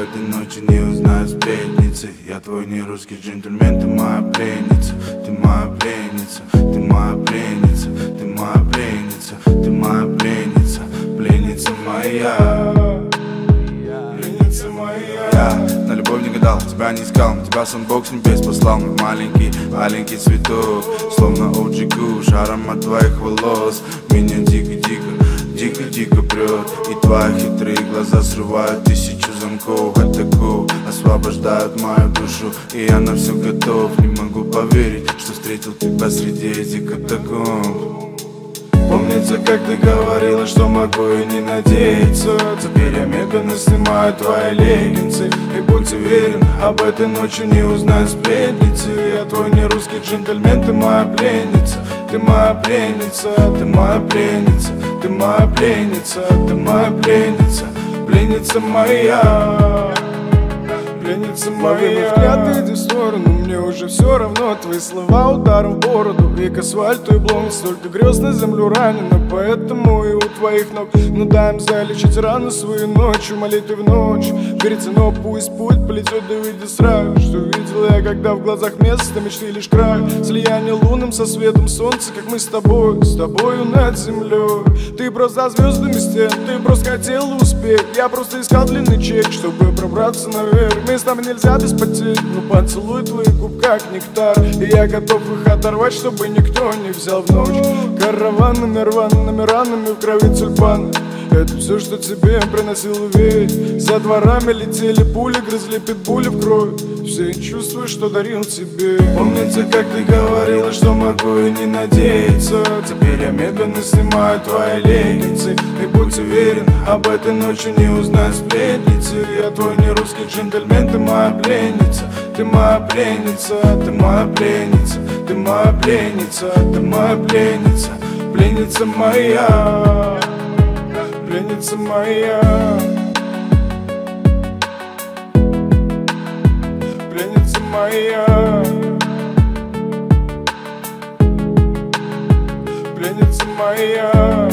этой ночи не узнают сплетницы. Я твой не русский джентльмен, ты моя пленница. Ты моя пленница, ты моя пленница. Ты моя пленница, ты моя пленница. Пленница моя, пленница моя. Я на любовь не гадал, тебя не искал, тебя сам Бог с небес послал. Мой маленький, маленький цветок, словно OG Kush, аромат твоих волос меня дико-дико, дико-дико прет. И твои хитрые глаза срывают тысячу замков. Атаку освобождают мою душу, и я на все готов. Не могу поверить, что встретил тебя среди этих катакомб. Помнится, как ты говорила, что могу и не надеяться. Теперь я медленно снимаю твои леггинсы. И будь уверен, об этой ночи не узнают сплетницы. Я твой не русский джентльмен, ты моя пленница. Ты моя пленница, ты моя пленница. Ты моя пленница, ты моя пленница. Пленница моя, пленница моя. Взгляд иди в сторону, мне уже все равно. Твои слова ударом в бороду, и к асфальту и блом. Столько грез на землю ранено, поэтому и у твоих ног. Ну дай им залечить рану свою ночью, молитвы в ночь. Берите, но пусть путь полетит, да выйдет сразу. Что видел я, когда в глазах место мечты лишь край. Слияние лунным со светом солнца, как мы с тобою над землей. Ты просто за звездами стен, ты просто хотел успеть. Я просто искал длинный чек, чтобы пробраться наверх. Мы с тобой нельзя без потерь, но поцелуй твоих губ как нектар. И я готов их оторвать, чтобы никто не взял в ночь. Караванами, рваными ранами в крови тюльпаны. Это все, что тебе приносил уверен. За дворами летели пули, грызли питбули в кровь. Все чувства, что дарил тебе. Помнится, как ты говорила, что могу и не надеяться. Теперь я медленно снимаю твои леггинсы. И будь уверен, об этой ночи не узнают сплетницы. Я твой не русский джентльмен, ты моя пленница. Ты моя пленница, ты моя пленница. Ты моя пленница, ты моя пленница. Пленница моя, пленница моя, пленница моя, пленница моя.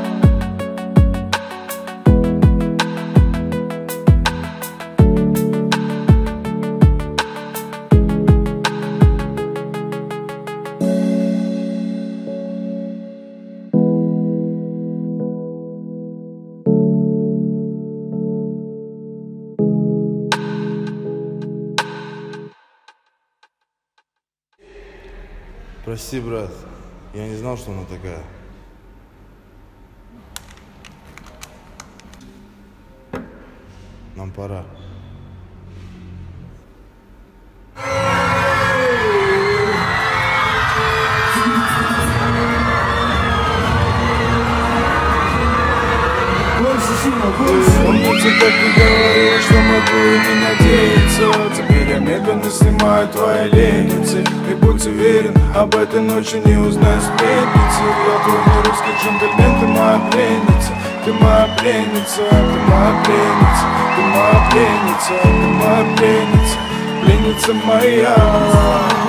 Прости, брат, я не знал, что она такая. Нам пора. Помните, как ты говорила, что могу и не надеяться. Теперь я медленно снимаю твои леггинсы. И будь уверен, об этой ночи не узнают сплетницы. Я твой не русский джентльмен, ты моя пленница. Ты моя пленница, ты моя пленница. Ты моя пленница, ты моя пленница. Пленница моя.